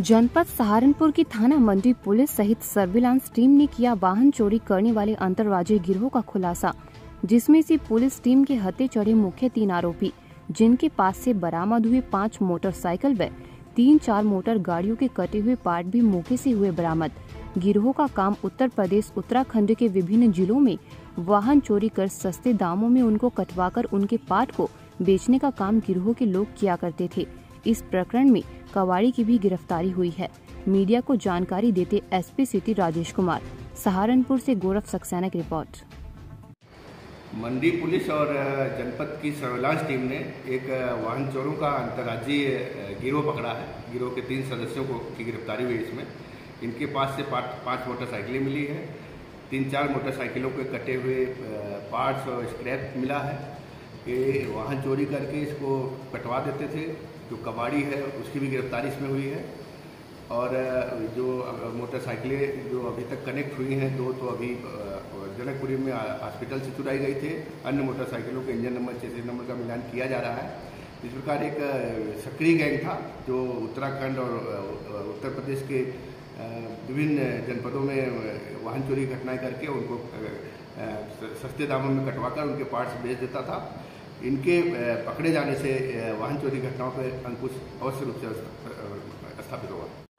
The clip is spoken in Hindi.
जनपद सहारनपुर की थाना मंडी पुलिस सहित सर्विलांस टीम ने किया वाहन चोरी करने वाले अंतर्राज्यीय गिरोह का खुलासा, जिसमें से पुलिस टीम के हत्थे चढ़े मुख्य 3 आरोपी, जिनके पास से बरामद हुए 5 मोटरसाइकिल व 3-4 मोटर गाड़ियों के कटे हुए पार्ट भी मौके से हुए बरामद। गिरोह का काम उत्तर प्रदेश उत्तराखंड के विभिन्न जिलों में वाहन चोरी कर सस्ते दामों में उनको कटवाकर उनके पार्ट को बेचने का काम गिरोह के लोग किया करते थे। इस प्रकरण में कबाड़ी की भी गिरफ्तारी हुई है। मीडिया को जानकारी देते एसपी सिटी राजेश कुमार। सहारनपुर से गौरव सक्सेना की रिपोर्ट। मंडी पुलिस और जनपद की सर्विलांस टीम ने एक वाहन चोरों का अंतर्राज्यीय गिरोह पकड़ा है। गिरोह के 3 सदस्यों की गिरफ्तारी हुई। इसमें इनके पास से 5 मोटरसाइकिलें मिली है, 3-4 मोटरसाइकिलों के कटे हुए पार्ट्स और स्क्रैप मिला है। ये वाहन चोरी करके इसको कटवा देते थे। जो कबाड़ी है उसकी भी गिरफ्तारी इसमें हुई है। और जो मोटरसाइकिलें जो अभी तक कनेक्ट हुई हैं, 2 तो अभी जनकपुरी में हॉस्पिटल से चुराई गई थे। अन्य मोटरसाइकिलों के इंजन नंबर, चेसिस नंबर का मिलान किया जा रहा है। इस प्रकार एक सक्रिय गैंग था जो उत्तराखंड और उत्तर प्रदेश के विभिन्न जनपदों में वाहन चोरी घटनाएं करके उनको सस्ते दामों में कटवाकर उनके पार्ट्स बेच देता था। इनके पकड़े जाने से वाहन चोरी घटनाओं पर अंकुश अवश्य रूप से स्थापित होगा।